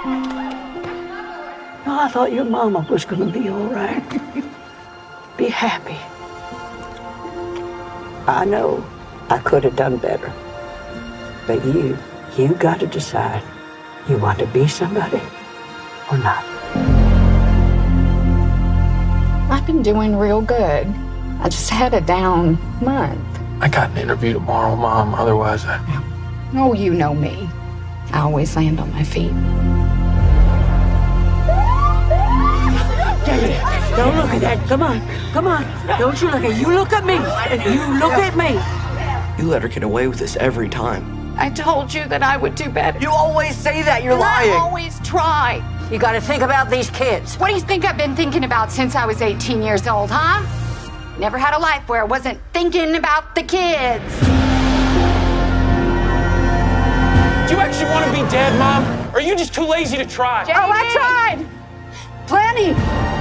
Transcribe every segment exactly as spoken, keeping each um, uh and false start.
No, I thought your mama was gonna be all right. Be happy. I know I could have done better. But you, you got to decide. You want to be somebody or not? I've been doing real good. I just had a down month. I got an interview tomorrow, Mom. Otherwise, I... Oh, you know me. I always land on my feet. David, don't look at that. Come on, come on. Don't you look at You look at me. You look at me. You let her get away with this every time. I told you that I would do better. You always say that. You're And lying. I always try. You got to think about these kids. What do you think I've been thinking about since I was eighteen years old, huh? Never had a life where I wasn't thinking about the kids. Do you actually want to be dead, Mom? Or are you just too lazy to try? Oh, I tried. Plenty.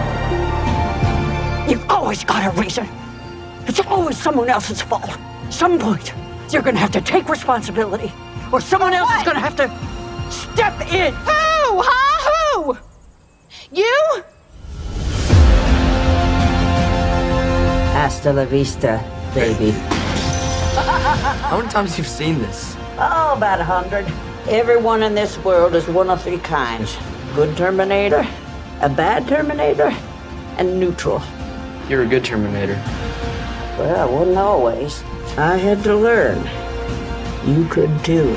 You've always got a reason. It's always someone else's fault. At some point, you're going to have to take responsibility, or someone else is going to have to step in. Who? Huh? Who? You? Hasta la vista, baby. How many times have you seen this? Oh, about a hundred. Everyone in this world is one of three kinds. Good Terminator, a bad Terminator, and neutral. You're a good Terminator. Well, I wasn't always. I had to learn. You could too.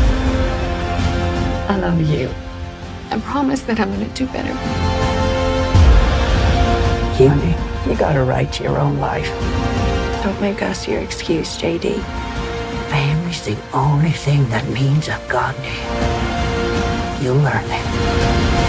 I love you. I promise that I'm gonna do better. Honey, you got a right to your own life. Don't make us your excuse, J D. Family's the only thing that means a goddamn. You'll learn it.